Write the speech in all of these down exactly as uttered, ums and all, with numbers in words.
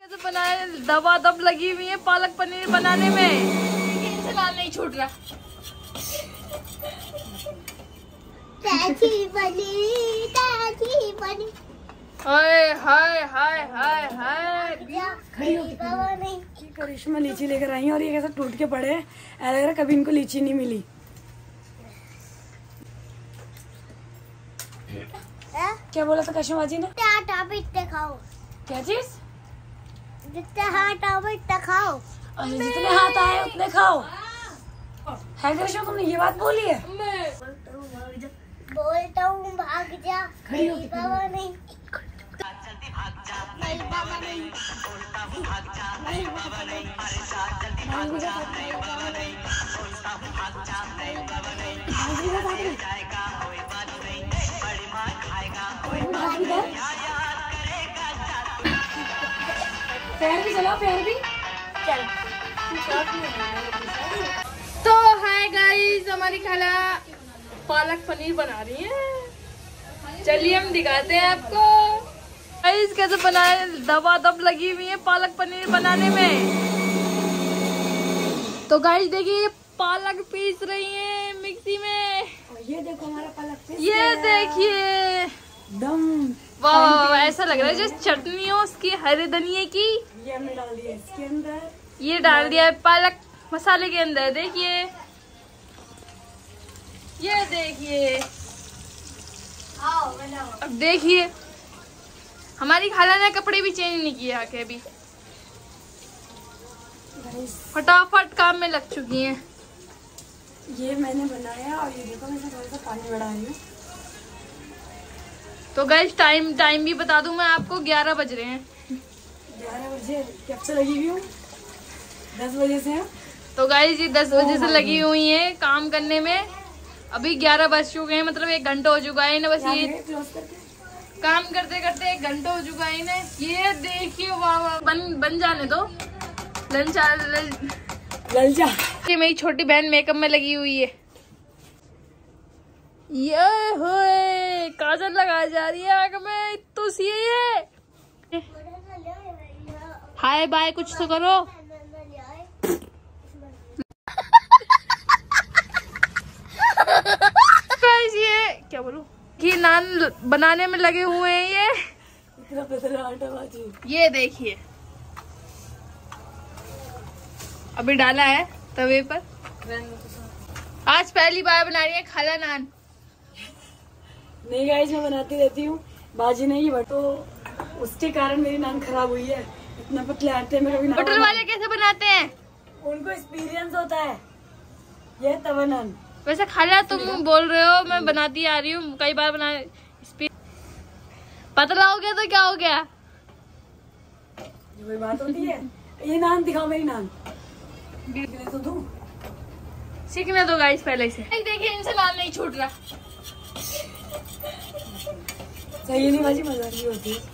बनाए दबा दब लगी हुई है पालक पनीर बनाने में, इनसे लाल नहीं छूट रहा। हाय हाय हाय हाय हाय। करिश्मा लीची लेकर आई है और ये कैसे टूट के पड़े हैं, ऐसा लग रहा कभी इनको लीची नहीं मिली। क्या बोला था करिश्मा जी ने? खाओ। क्या चीज? जितने हाथ आओ इतना खाओ। जितने हाथ आए उतने खाओ। है करिश्मा तुमने ये बात बोली है? बोलता हूँ भाग जा। खड़ी नहीं बाबा नहीं। नहीं बाबा नहीं। नहीं बाबा नहीं। पैर भी चलाओ, पैर भी चल। तो हाय गाइस, हमारी खाला पालक पनीर बना रही है। चलिए हम दिखाते हैं आपको गाइस कैसे बनाए दबा दब लगी हुई है पालक पनीर बनाने में। तो गाइस देखिए ये पालक पीस रही है मिक्सी में। और ये देखो हमारा पालक पीस ये देखिए दम। वाह, ऐसा लग रहा है जैसे चटनी हो उसकी हरे धनिये की। ये हमने डाल दिया इसके अंदर, ये डाल दिया है पालक मसाले के अंदर। देखिए ये देखिए, अब देखिए हमारी खाला ने कपड़े भी चेंज नहीं किए आके अभी, फटाफट काम में लग चुकी हैं। ये मैंने बनाया और ये देखो मैंने थोड़ा सा पानी बढ़ा रही हूँ। तो गाइस टाइम टाइम भी बता दूं मैं आपको, ग्यारह बज रहे हैं। ग्यारह बजे कब से लगी हुई हूँ? दस बजे से। तो गाइस ये दस बजे से लगी हुई है काम करने में। अभी ग्यारह बज चुके हैं, मतलब एक घंटा हो चुका है इन्हें बस ये काम करते करते एक घंटा हो चुका है इन्हें। ये देखिए वाह वाह, बन बन जाने दो। लंच ललचा। ये मेरी छोटी बहन मेकअप में लगी हुई है। ये होए काजल लगा जा रही है आंख में, तो सी है। हाय बाय कुछ तो करो। ये क्या बोलूं कि नान बनाने में लगे हुए हैं ये। इतना पतला आटा बाजी। ये देखिए अभी डाला है तवे पर। आज पहली बार बना रही है खाला नान। नहीं गाइस मैं बनाती रहती हूँ, बाजी नहीं बट तो उसके कारण मेरी नान खराब हुई है। इतना पतले आटे में कभी होटल वाले कैसे बनाते हैं? उनको एक्सपीरियंस होता है। ये तवा नान। वैसे खाला तुम बोल रहे हो मैं बनाती आ रही हूँ कई बार बना। पतला हो गया तो क्या हो गया? कोई बात होती है। ये नान दिखाओ मेरी नान। तो दूं? सीखने दो गाइस पहले से। देखिए इनसे लाल नहीं छूट रहा। सही नहीं बाजी, मजाक भी होती है।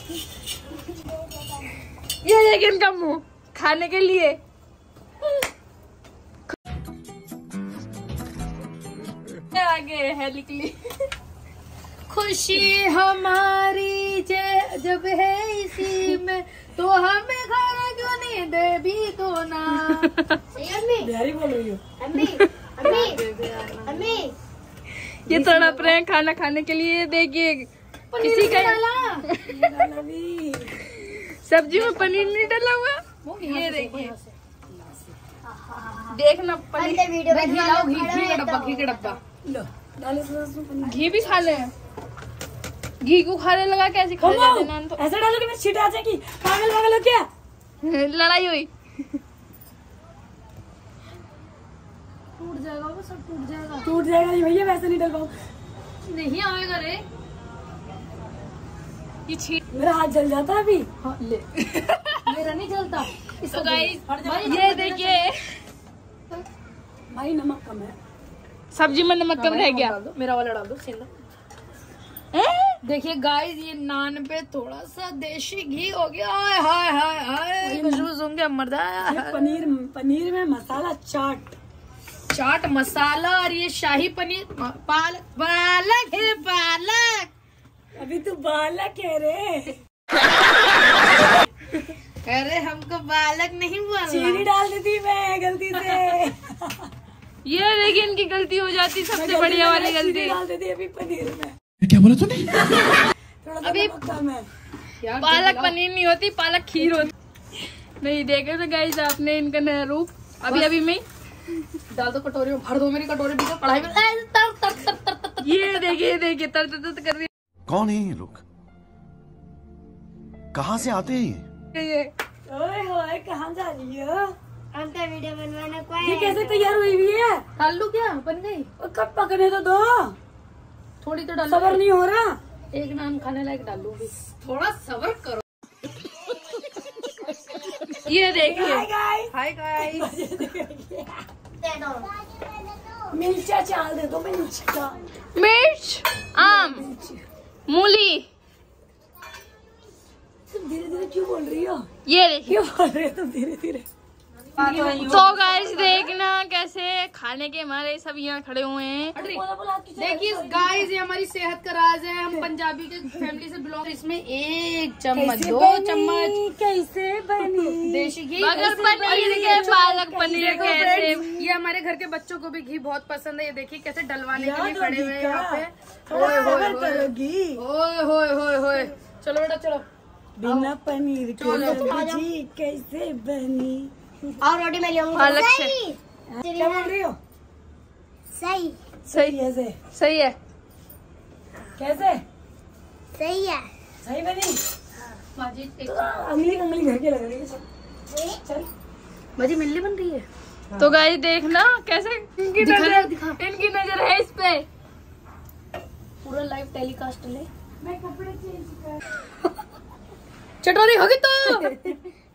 ये देखिए इनका मुंह खाने के लिए। आगे है निकली। खुशी हमारी जब है इसी में, तो हमें खाना क्यों नहीं दे भी तो ना। बिहारी बोल रही हो? अम्मी, अम्मी, अम्मी। ये तड़प रहे हैं खाना खाने के लिए। देखिए किसी का सब्जी में पनीर नहीं डाला हुआ। ये देखिए देखना पनीर। घी का डब्बा, घी का डब्बा घी भी खा ले। घी को खाने लगा कैसे खा लेते नान तो। ऐसा डालो कि मैं छींट आ जाएगी। पागल पागल हो क्या? लड़ाई हुई। टूट जाएगा वो सब, टूट जाएगा। टूट जाएगा नहीं भैया, वैसे नहीं डल पाऊँ। नहीं आएगा रे ये छीट। मेरा हाथ जल जाता है अभी। हाँ, ले। मेरा नहीं जलता। तो गाइस ये देखिए भाई नमक कम है, सब्जी में नमक कम रह गया। मेरा वाला डाल दो सिंदा। देखिए गाइस ये नान पे थोड़ा सा देसी घी हो गया। हाय हाय हाय हाय खुशबू सूंघ के मरदा। पनीर पनीर में मसाला चाट चाट मसाला और ये शाही पनीर। पालक पालक है पालक। अभी तू बालक कह रहे। अरे हमको बालक नहीं बोलना। चीनी डाल देती मैं गलती से। ये देखिए इनकी गलती हो जाती सबसे बढ़िया वाली गलती। डाल देती अभी पनीर में। क्या बोला तूने? थोड़ा अभी मैं पालक पनीर नहीं होती, पालक खीर होती। नहीं देखे तो गाइस आपने इनका नया रूप। अभी अभी मैं डाल दो कटोरी में, भर दो मेरी कटोरी भी। पढ़ाई में तर तर तर तर तर। ये देखिए देखिए तर तर तर कर रही कौन है ये लोग? कहाँ से आते हैं ये? है। ओए होए कहाँ जा रही हो? हमका वीडियो बनवाना को ये कैसे तैयार हुई हुई है? आलू क्या बन गई? और कब पकने तो दो, थोड़ी तो डाल। सबर नहीं हो रहा। एक नान खाने लायक डाल लूंगी। थोड़ा सबर करो। ये देखिए हाय गाइस, मिर्चा चाल दे दो। मिर्चा, मिर्च, आम, मूली। तुम धीरे धीरे क्यों बोल रही हो? ये देखिए। क्यों बोल रही हो तुम धीरे धीरे? तो गाइस देखना कैसे खाने के हमारे सब यहाँ खड़े हुए हैं। देखिए गाइस, ये हमारी सेहत का राज है। हम पंजाबी के फैमिली से बिलोंग। इसमें एक चम्मच, दो चम्मच कैसे बनी देशी घी, बगर पनीर के पालक पनीर देखो कैसे। फ्रेंड्स, ये हमारे घर के बच्चों को भी घी बहुत पसंद है। ये देखिए कैसे डलवाने के लिए खड़े हुए हैं यहाँ पे। ओए होए होए ओए होए होए होए। चलो बेटा चलो। बिना पनीर के सब्जी कैसे बनी? और रोटी मैं लूंगी। पालक से। क्या बोल रही हो? सही सही कैसे सही है। कैसे सही है। सही बनी? तो अंगली अंगली घर के लग रही है सब। चल भाजी मिल्ली बन रही है। तो गाइस देखना कैसे इनकी नजर इनकी नजर है इस पे। पूरा लाइव टेलीकास्ट ले। मैं कपड़े चेंज कर। चटोरी होगी तो।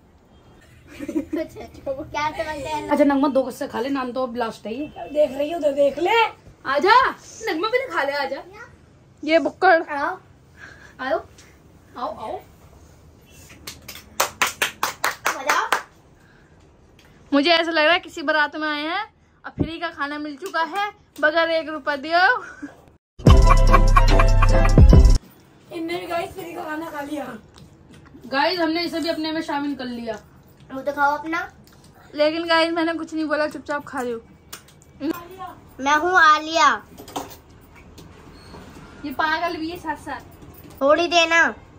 क्या समझते हैं? अच्छा नगमा दो से खा ले, नाम तो अब लास्ट है। ये देख रही हो तो देख ले। आजा नगमा पहले खा ले। आजा ये बुक्कड़। आओ आओ आओ आओ। बताओ। मुझे ऐसा लग रहा है किसी बारात में आए हैं और फ्री का खाना मिल चुका है बगैर एक रुपया दियो। इनने भी गाइस फ्री का खाना खा लिया। गाइस हमने इसे भी अपने में शामिल कर लिया। वो तो खाओ अपना। लेकिन गाइस मैंने कुछ नहीं बोला, चुपचाप खा लो। मैं हूँ आलिया। ये पागल भी है साथ साथ। थोड़ी देना।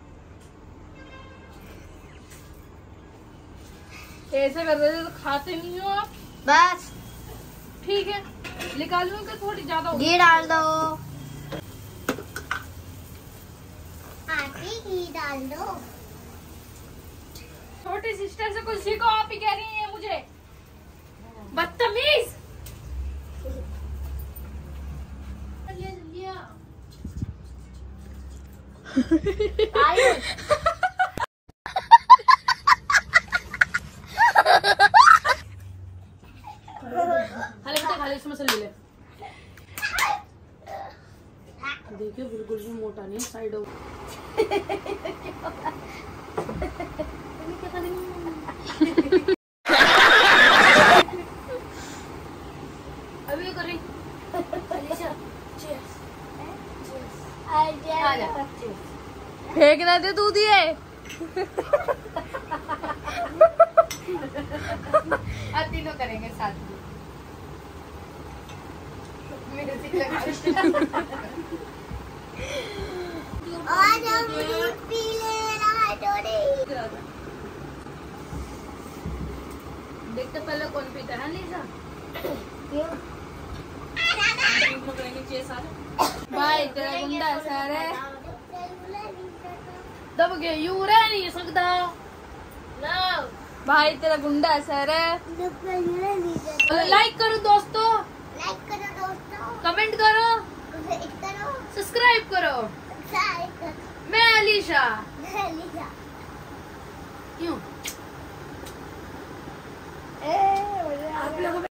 ऐसे कर रहे थे तो खाते नहीं हो आप। बस ठीक है निकालूं कि थोड़ी ज्यादा हो? घी डाल दो। आटी घी डाल दो। छोटी सिस्टर से कुछ सीखो, आप ही कह रही हैं मुझे बदतमीज। आयु खाली बेटा खाली इसमें से ले ले। देखिए बिल्कुल भी मोटा नहीं, साइड हो। अभी कर रही। फेंक ना दे तू दिए। अब तीनों करेंगे साथ में। आज हम दूध पी ले रहा है टोनी। देखते पहले कौन पीता है लीजा। क्यों? भाई तेरा गुंडा सर है दब गए यू रह नहीं सकता। भाई तेरा गुंडा सर है। लाइक करो दोस्तों, लाइक करो दोस्तों, कमेंट करो, लाइक करो, सब्सक्राइब करो। सब्सक्राइब करो। मैं अलीशा। मैं लिखा। क्यों ए आप लोगों